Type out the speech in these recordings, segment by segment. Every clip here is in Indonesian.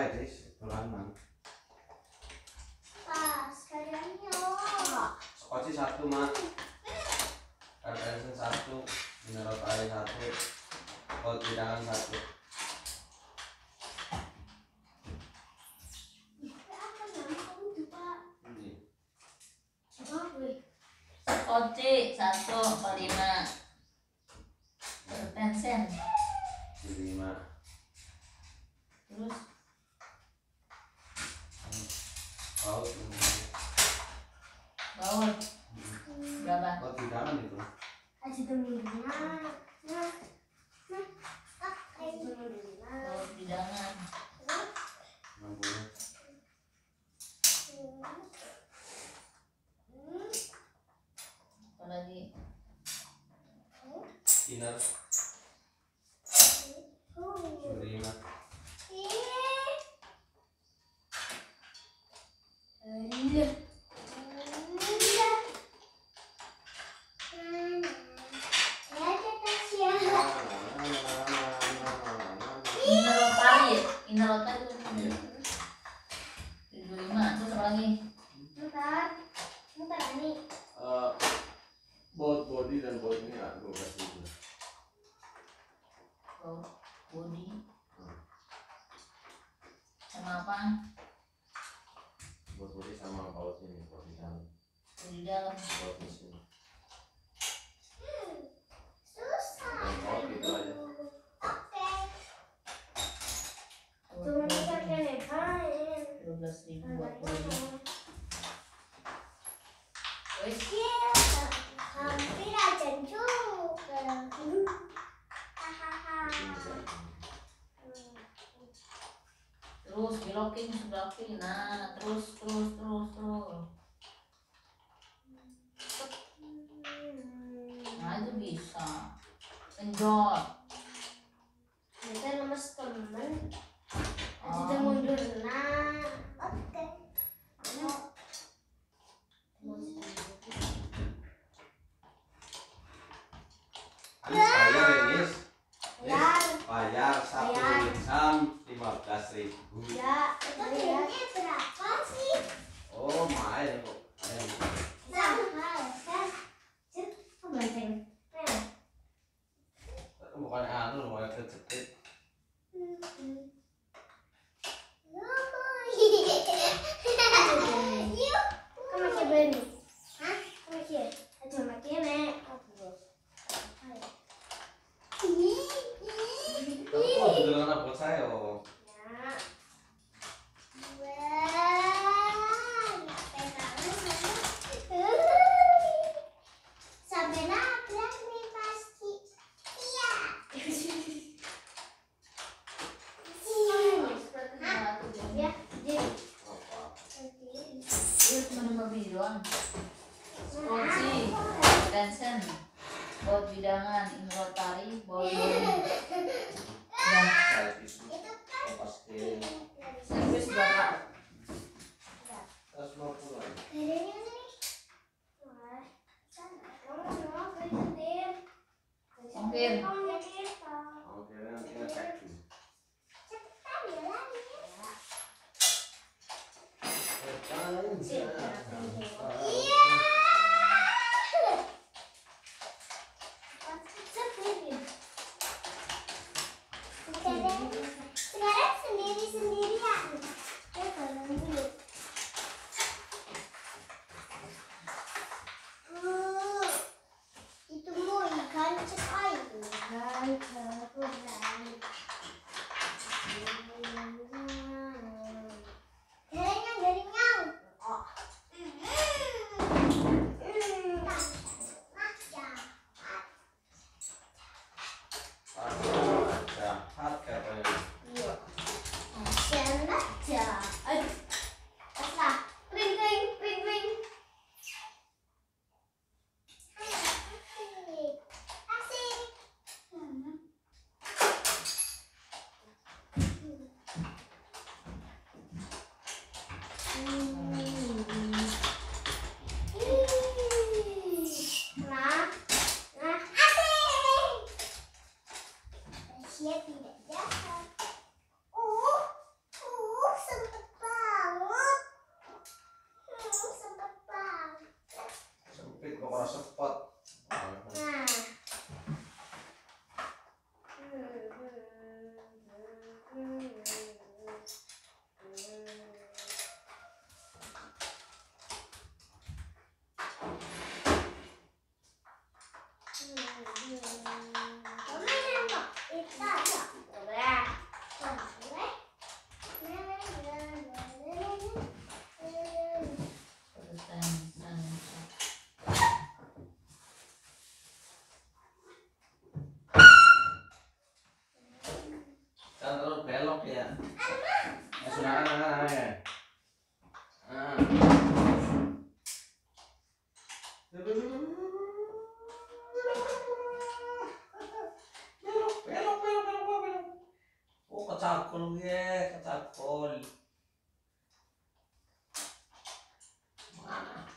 ae guys, tulanan. Sekalian yo. Skoci 1 mak. Karpensen 1, mineral air 1, baut bidangan 1. Skoci 1,5. Karpensen 5. terus Baut baut berapa? baut bidangan itu. Aja temennya. Baut bidangan 60. apa lagi? Thinner 5. Inerota itu 75. Terus apa lagi? Bentar nih. Baut body dan baut ini 12.000. Baut body sama apa? Baut body sama baut ini, baut di dalam. Di dalam. Baut mesin. Susah. Dan baut gitu aja. Oke. Baut Cuma body. bisa kelepain. 12.000 buat body. Wes. Hampir aja juga. Hahaha. Terus belokin sebelah kiri. Nah, terus. Nah, itu bisa. Penjot. Kita lemes temen. Oh. Kita mundur. Nah, oke. Anis bayar ya Nis? Bayar. Bayar 1 jam 15.000. Ya, itu harganya berapa sih? Oh main kok. Main. Mahal kan? Cek, apa banteng? Bukan anu, mau kejepit. Yuk, kamu masih berani? Hah? Kamu masih? Aja makin nek. Oh, betul kan buat saya. Oh. Ya. Wah, sampai nabrak nih pasti. Iya. Ya, jadi. Itu cuma 5 biji doang. Skoci, pensen, baut bidangan, inrotari, baut body. Udah. Servis. Pasti Servis berapa? 150 aja. Kayaknya nih. Wah, sana. Kamu semua bersedir. Ongkir. Oke, nanti ngecek dulu. Cepetan ya lagi. Iya. Sekarang sendiri-sendirian. Ya, tolong dulu. Itu mau ikan cepai. Ikan cepai. Garingan. Oh. Jahat katanya. Iya. Jahat jahat. Aslah. Ring ring ring ring. Asik. Asik. serahkan tangannya. Belok. Oh, kecakul ya, kecakul. Mana?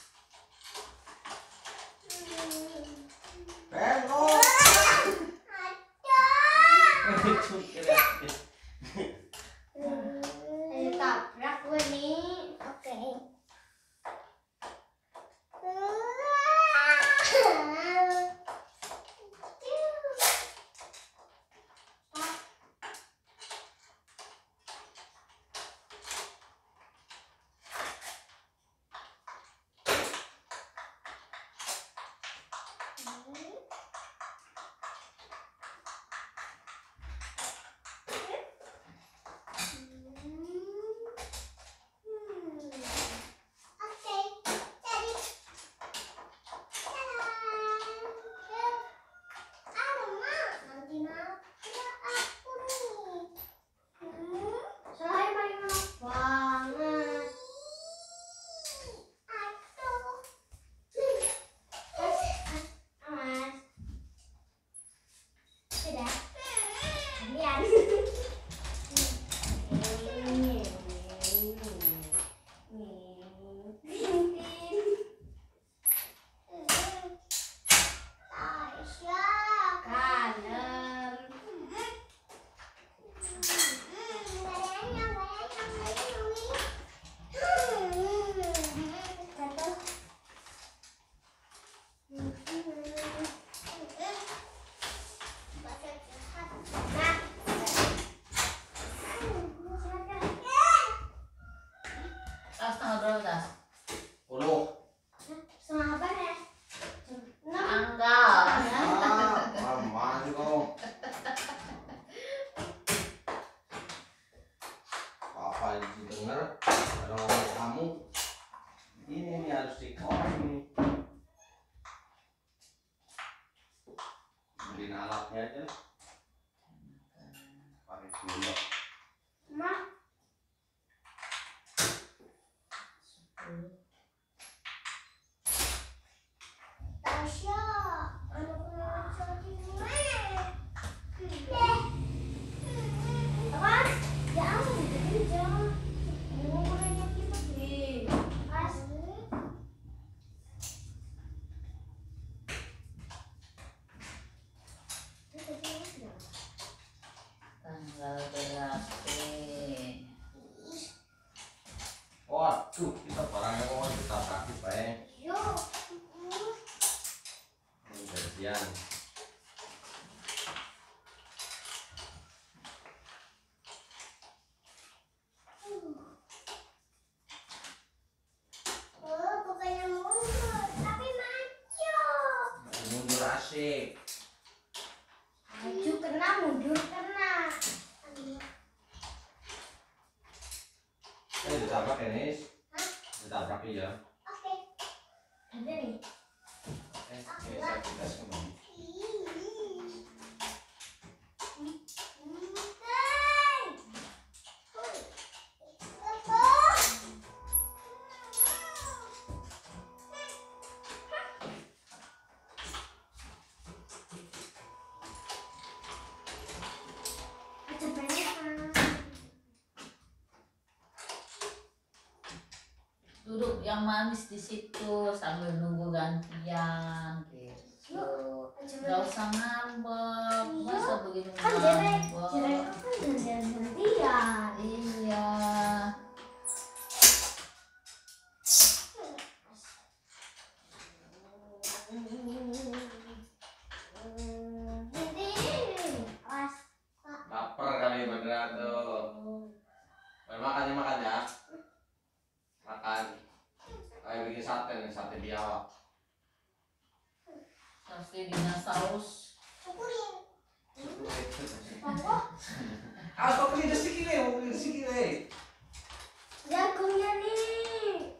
Belok. Ayo tabrak gue nih. Oke. Tengah berapa tas? 10. Setengah apa ya? 6. Anggal. Apaan sih kau? Apa yang didengar? Kalau ngomong kamu, ini harus dikeluarin ini. Beliin alatnya aja. Pakai gula. Ma, Tasya, anak sakit mana? Awas, jangan, jangan. Mau kurangnya kita sih. Awas. Tanggal berapa? Waduh, kita barangnya kok ditabrak baik. Yuk. Ini gantian. Oh, bukannya mundur, tapi maju. Mundur asik. Maju kena, mundur kena. Ditabrak ya, Nis? Ditabrak ya. Oke. Ada nih. Saya tes kembali. Duduk yang manis di situ sambil nunggu gantian gitu. Gak usah ngambek, masa begini Kan jerek ngambek. kan gantian. Iya. Awas. Lapar kali beneran tuh. Makan ya. Makan. Kayak bikin sate nih, sate biawak. Pasti dengan saus. Ah, kok beli desi kiri? Jagungnya nih.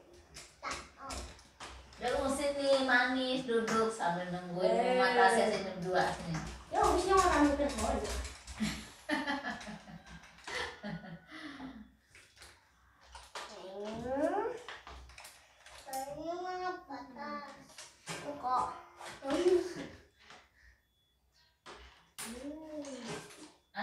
Dulu sini manis duduk sambil nungguin mata saya sini berdua sini. Ya, habisnya orang mikir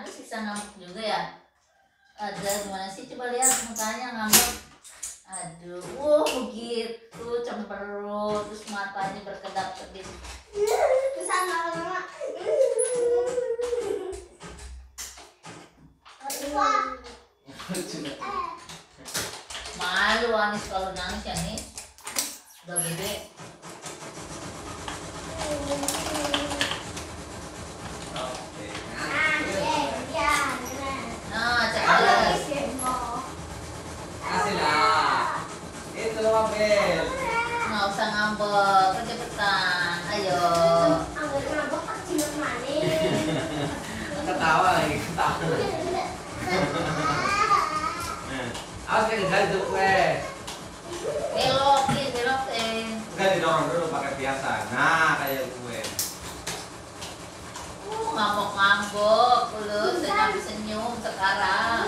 Ada siksa ngambek juga ya. Ada gimana sih, coba lihat mukanya ngambek. Aduh, begitu cemberut, terus matanya berkedap-kedip. Kesana lama. Malu Anis kalau nangis ya nih. Udah gede. Oke. Nah, cepet. Kasih lah. Itu Abel. Nggak usah ngambek, kecepetan. Ayo. Ketawa lagi, ketawa. Awas kayak gagal itu kue. Belokin. Enggak, didorong dulu pakai biasa. Nah, kayak gue. Ngambek-ngambek, lu senyum sekarang.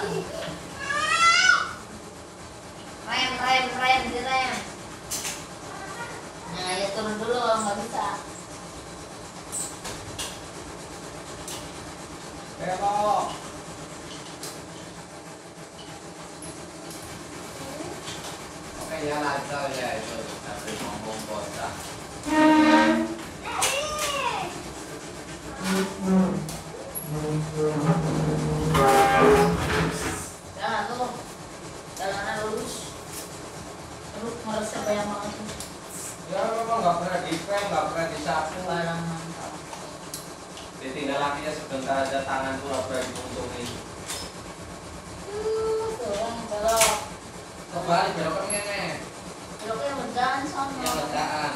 Direm. Nah, ya turun dulu, nggak bisa. Belok. Oke, ya lancar ya itu. Tapi ngomong bocah. Jangan tuh. Jalanan lurus. Aduh, merasa banyak banget. Ya memang nggak pernah dipel, nggak pernah disapu. Barang mantap. Ditinggal lakinya sebentar aja tangan pura-pura diuntungin. Tuh, yang belok. Kembali beloknya nih. Beloknya berjalan sama. Yang ledaan.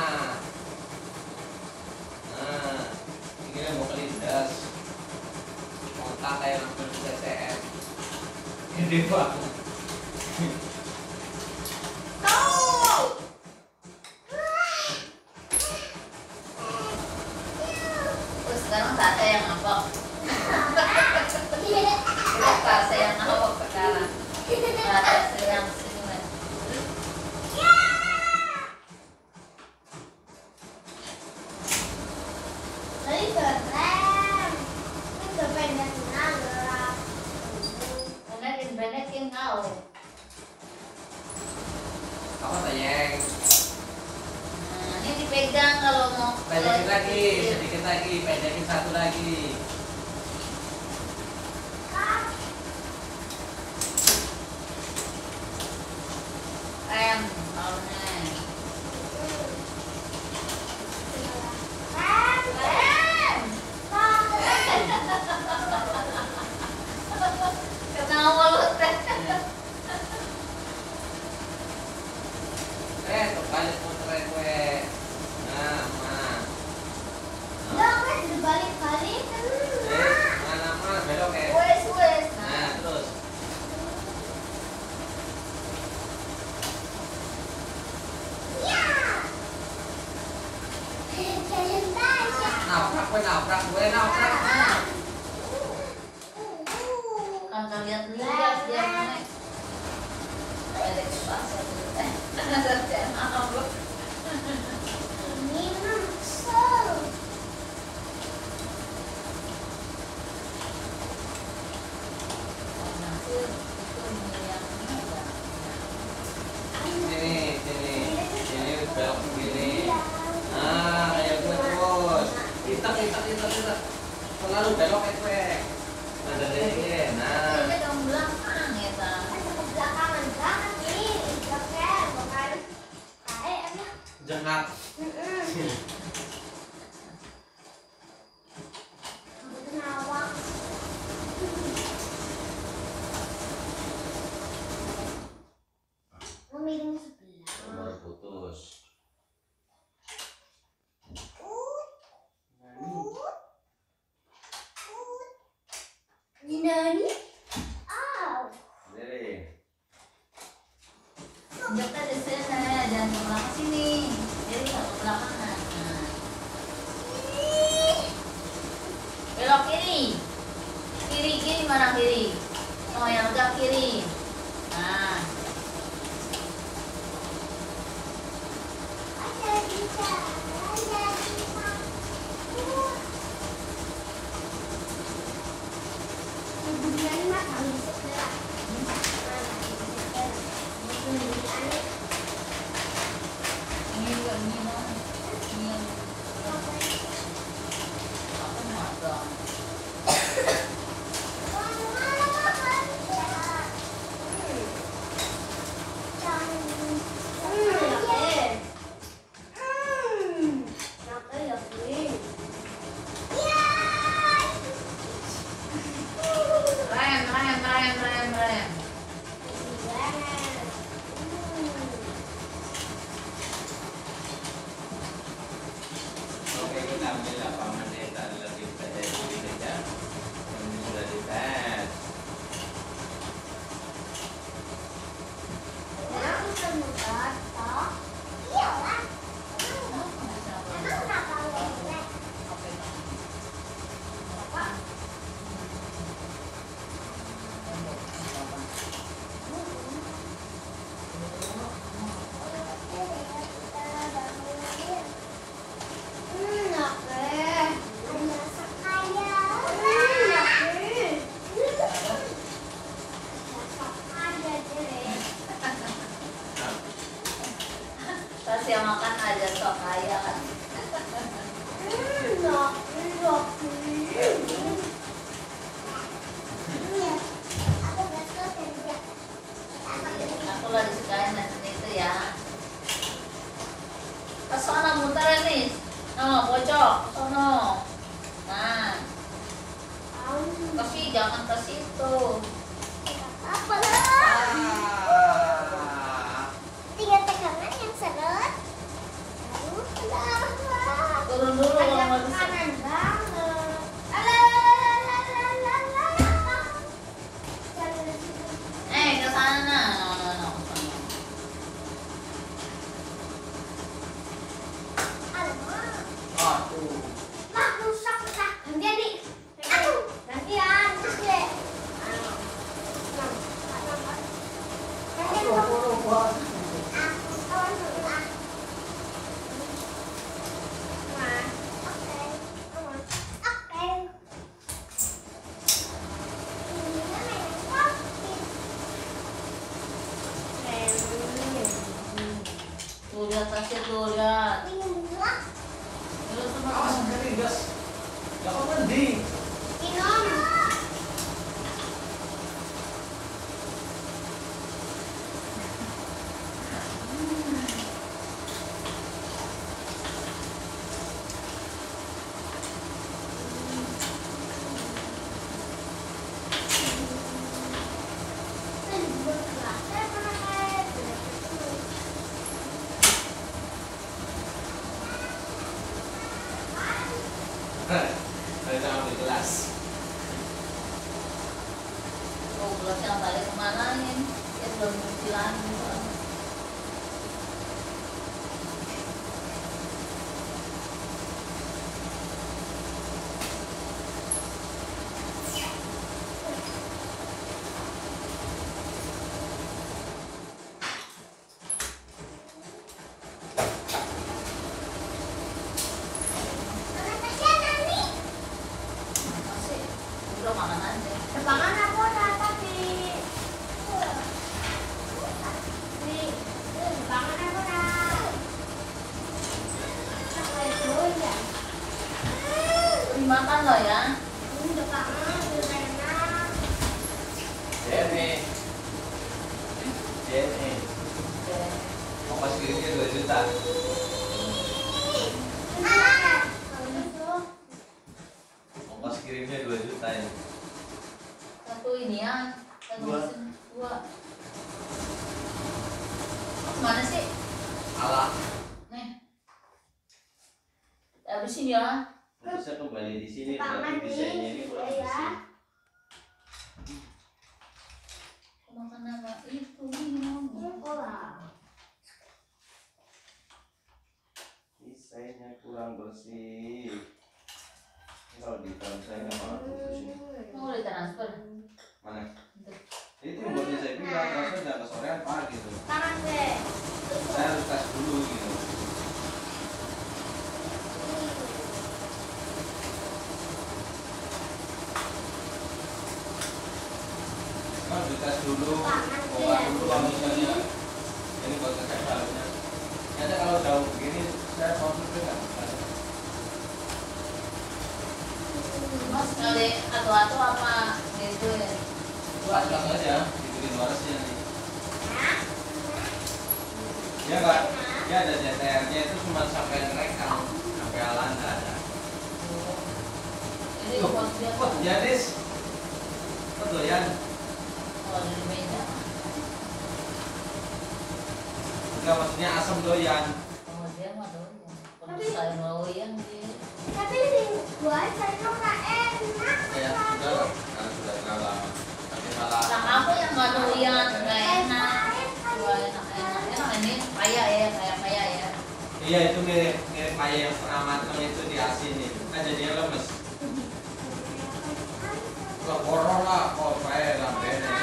Nah, ini mau kelindas. Kontak kayak ngambil CCM. Gede banget. Sekarang saatnya yang ngambek. Saatnya yang ngambek sekarang. Saatnya yang senyum. Tadi keren. Ini kependek gelap. Benekin kau. Apa sayang? Nah, ini dipegang kalau mau. Pendekin lagi, sedikit lagi, pendekin satu lagi. Rem, tahunnya. Ketawa lu teh. Balik muter gue. Nah, mana? Udah, gue udah balik-balik. Mana belok ya? Wes. Nah, terus. Nabrak gue. Kan lihat dia naik. Balik pas ya. Ngambek. Ini maksud. Sini belok begini. Nah, kayak gue terus. Hitam. Selalu belok kayak gue. Nah, dari sini. Nah. Ini dong belakang ya, Tang. Belakangan banget nih. Oke, bukan. Jengat. Kenapa? Miring sebelah. Baru putus. Nani? Aw. Dari. Joknya di sini, jangan ke belakang sini. Jadi nggak ke belakangan. Nah. Belok kiri. Kiri mana kiri? Oh, yang udah kiri. Nah. jangan ke situ. Apa lah? Ah. Tiga tegangan yang seret. Lalu belakang. Turun dulu kalau Ada nggak bisa. kanan banget. Alalalalalalalala. Jangan di situ. Ke sana. No. Alamak. Aduh. Mak rusak lah. Gantian nih. Aduh. Gantian. Terus deh. Gantian dong. Aku kawan dulu lah. Nah, oke. Oke. Ini namanya kopi. Tuh lihat tasnya tuh lihat. Minum lah. Terus Awas sama. kali gas. Gak apa mending. Minum. Ada ambil gelas. Oh, gelas yang tadi kemana nih? Ya belum cuci lagi. Masih udah makan aja. Depangan aku ada tapi nih, depangan aku ada. Sampai doyan. Dimakan loh ya. Depangan udah enak. Jenny. Ongkos kirimnya 2 juta. Ongkos kirimnya 2 juta ya. Satu ini ya. Satu Dua. mesin. Dua. Mana sih? Alah. Nih. Habisin ya. Bisa kembali di sini Depangan tapi desainnya ini nih, kurang ya. bersih. Makan apa? Itu minum. Desainnya kurang bersih. Ini kalau di saya nggak mau khusus ini. Mau ditransfer. Mana? Itu yang buatnya saya bilang transfer jangan ke sorean pagi tuh. Tangan deh. Saya harus tes dulu gitu. Kalau dites dulu, buka dulu kalau misalnya ini buat ngecek dalamnya. Ternyata kalau jauh begini saya konflik nggak bisa. Mas kali atau apa gitu ya? Pasang aja, dibikin warasnya nih. Ya enggak, dia ada JTR-nya itu cuma sampai rekam, sampai alan nggak ada. Jadi pas dia Kok Janis? Betul ya? kalau di meja. Enggak maksudnya asam doyan. Kalau dia mah doyan. Kalau saya doyan dia. Tapi gua cari kok nggak enak. Ya sudah lah, karena sudah terlalu lama. Tapi malah Nah kamu yang nggak doyan nggak enak. Gua enak ini kaya ya kaya ya. iya itu mirip kayak yang setengah matang itu di asin itu. Kan jadinya lemes. Kok horor lah, kok kayak lambene.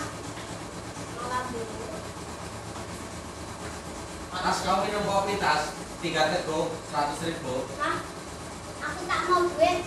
Tas kamu minum kopi tas 3 teguk 100.000. Hah? Aku tak mau duit.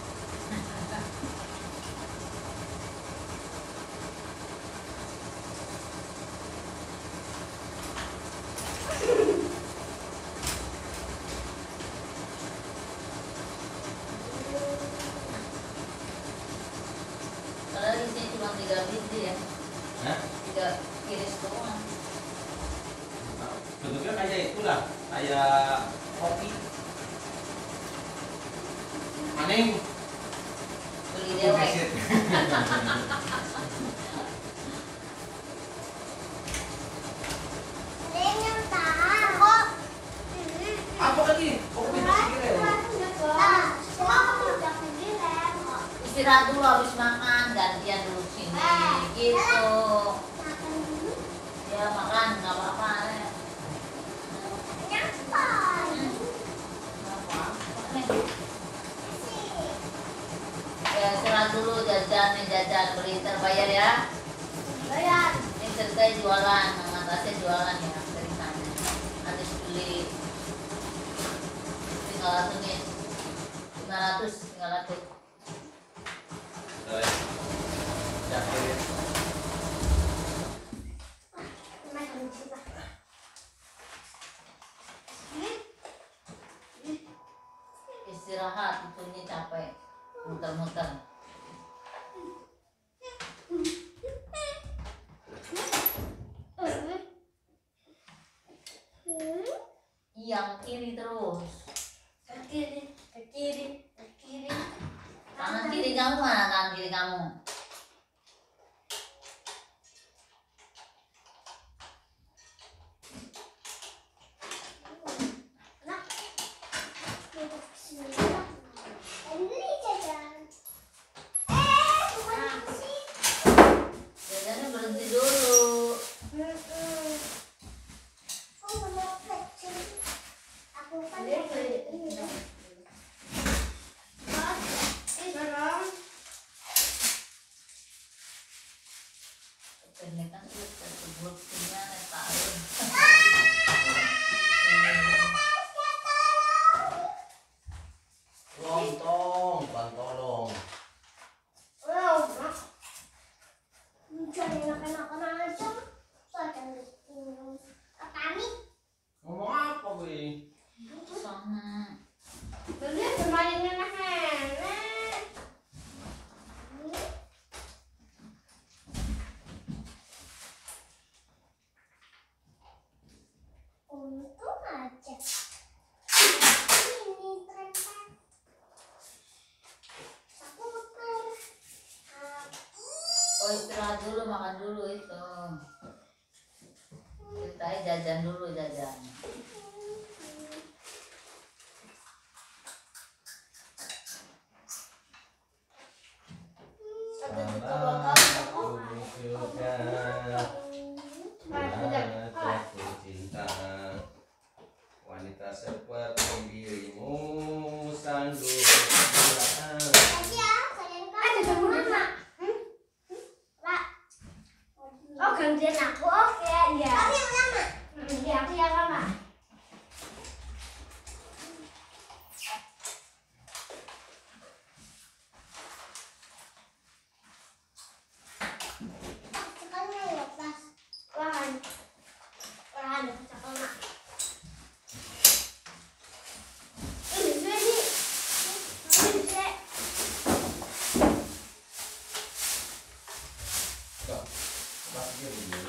Padahal di sini cuma 3 biji ya. Hah? 3 kiris doang. Bentuknya kayak itulah, kayak kopi. Maning Beli dewek. gesit. Ada yang tahu. Apa lagi? Oh, kita segini. Istirahat dulu habis makan, gantian dulu sini gitu. Ya makan nggak apa-apa. Nggak apa-apa. Ya istirahat dulu, jajan beli terbayar ya. Bayar. Ini ceritanya jualan, Natasha jualan ya dari sana. Nanti beli 500 nih, 500. Yakin. Istirahat, itunya capek, muter-muter. Yang kiri terus. Ke kiri, ke kiri, ke kiri. Tangan kiri kamu mana? Tangan kiri kamu. Nah, duduk sini. Ini jajan. Bukan di sini. Jajannya berhenti dulu. Oh, benar kecil. Aku kan Dia beli ini. Dorong. Ini kan sudah sebut punya tahun. Lontong, tolong. Wow, mak. Jangan enak-enakan aja. Saya akan minum kami. Ngomong apa gue? Sana. Beli bermain enak-enak. Untung aja. Ini ternyata. Aku putar. Oh istirahat dulu, makan dulu itu. Ceritanya jajan dulu jajan. Cinta wanita seperti dirimu sanggup bertahan. Ada temuan, Mak. Pak. Oh, gantian aku. Oke, ya. Aku yang lama. Iya, aku yang lama. Sekarang lepas. Lahan. Lahan, cakal, Mak. Ini, ini. Ini, Kok, pasti begini.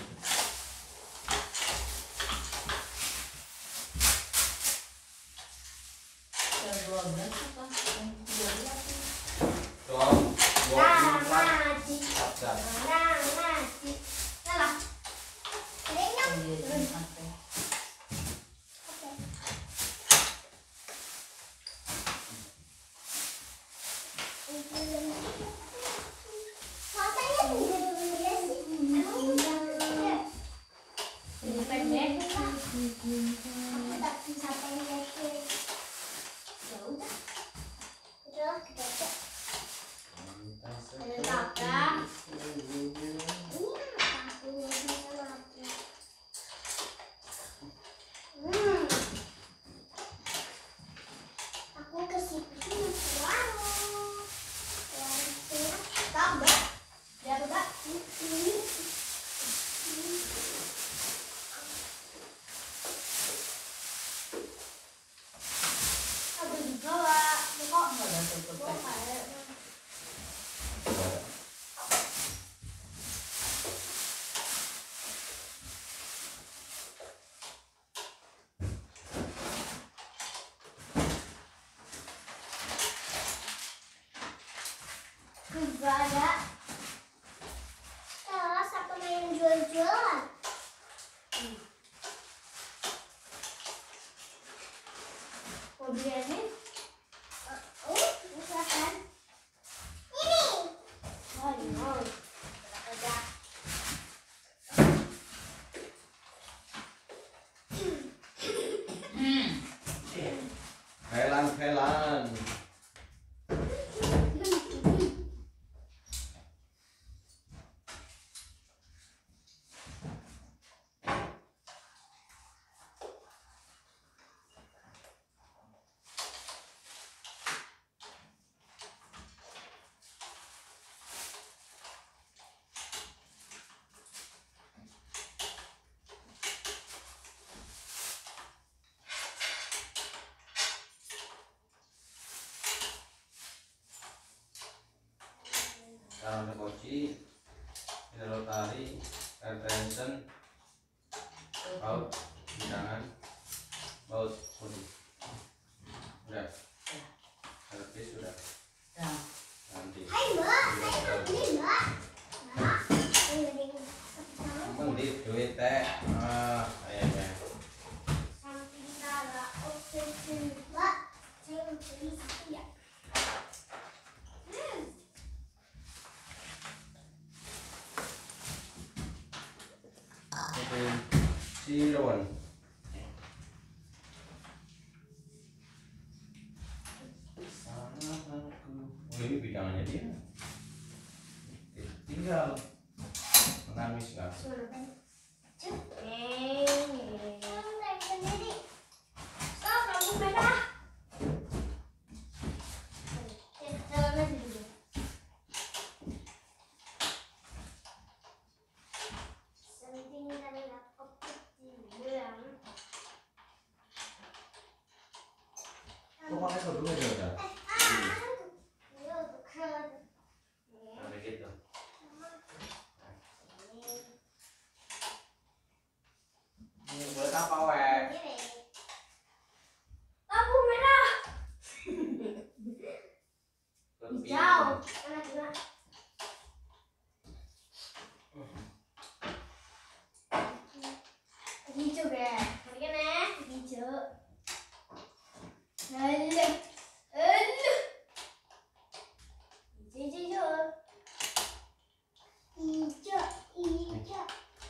Yang 12 apa? Yang 13. Dong, Nah, 24. mati. Sabda. Nah, mati. Salah. Ada yang Oh iya, Jumat ya. Oke. Matanya beda-beda sih. Emang udah beda? Ini pendek, Kak. Aku tak bisa pendekin. Ya udah. Udah, kita cek. Ada tabrak. Ini apa? Aku bisa mati. Aku ke situ selalu. Tambah. Ya, Mbak. Ini. Aku juga, Pak. Kok Enggak ada tutup kok kayak juga ada Sekarang ada kunci, ini rotari, air tension, baut, bidangan, baut kunci. Udah, servis sudah. Nah, Nanti. Hai Mbak, saya beli Mbak. Mbak, Beli duit teh. Kayaknya. samping Tara, oke Mbak. Saya beli satu ya. Oke, Cirebon. Oh, ini bidangannya dia. Tinggal menangis kan? Kok pakai kerudung aja udah? Sampai gitu. Ini buat apa weh? Lampu merah. Buat Hijau. biru. Hijau deh. Mari kan hijau. Aduh. Aduh. Hijau. Hijau. Hijau.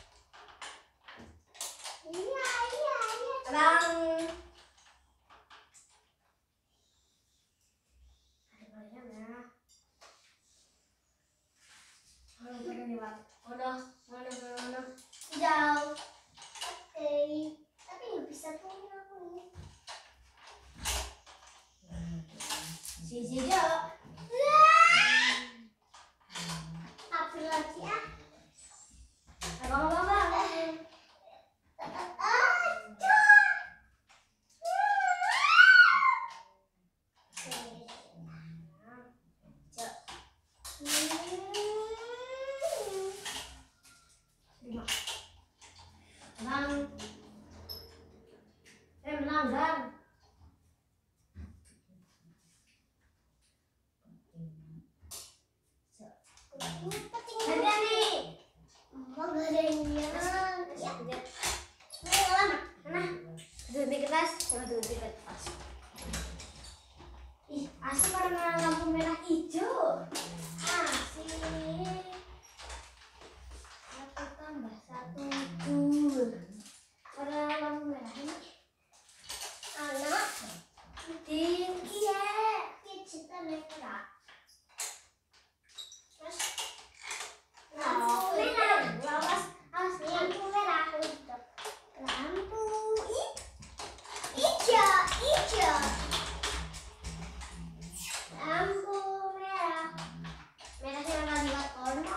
Iya. Terang. Ada warnanya merah. Mana lewat? Mana? Hijau. Oke. Tapi nggak bisa tuh aku ini. Hijau. Apa lagi ah? Abang. Melanggar. Ada nih. Mau gorengnya. Ya. Lama. Mana? Duduk di kertas. Sama duduk di kertas. Ih, asik warna lampu merah hijau. Asik. 1 tambah 1 2. Warna lampu merah ini. Anak. Tinggi ya. Kita merah. Terus lampu merah. Lampu merah. Lampu hijau. Lampu merah. Merahnya akan buat warna.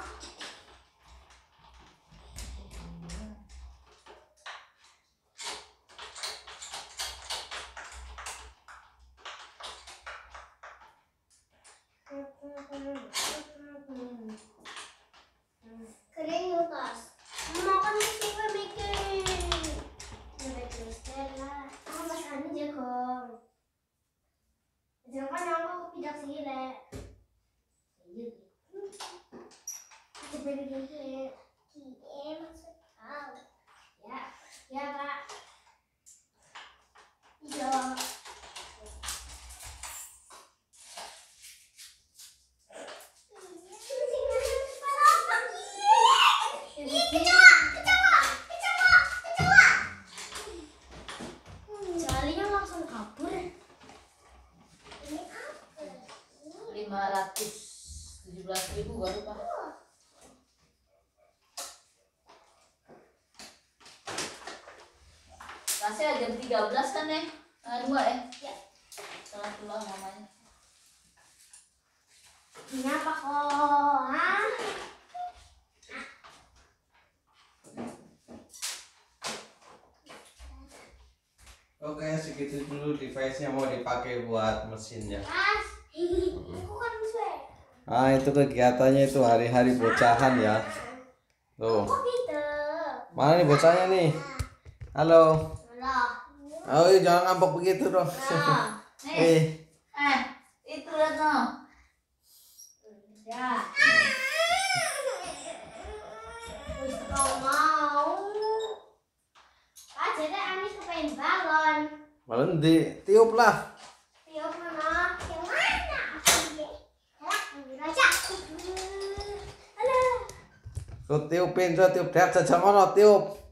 Kering Lukas. Mau kan suka bikin. Bikin Stella. Aku masakannya jagung. Jangan kan aku tidak sihile. Iya. Coba bikin kie maksud kau. Ya Kak. Iya. Jalinya langsung kabur. Ini apa? 517.000 baru Pak. Kasih jam 13 kan ya? 2 ya? Ya. Setelah pulang mamanya. Ini apa kok? Hah? Oke, segitu dulu device-nya mau dipakai buat mesinnya. Mas, aku kan gue. Ah, itu kegiatannya itu hari-hari bocahan ya. Tuh. Kok gitu? Mana nih bocahnya nih? Halo. Halo. Oh, jangan ngambek begitu dong. Nih. Itu lihat no. Ya. Wis kau mau. Jadi Anis kepengen balon. Balon tiup lah. Tiup mana? Yang mana? Raja. Halo. Tuh tiupin, tuh tiup dek saja ngono tiup.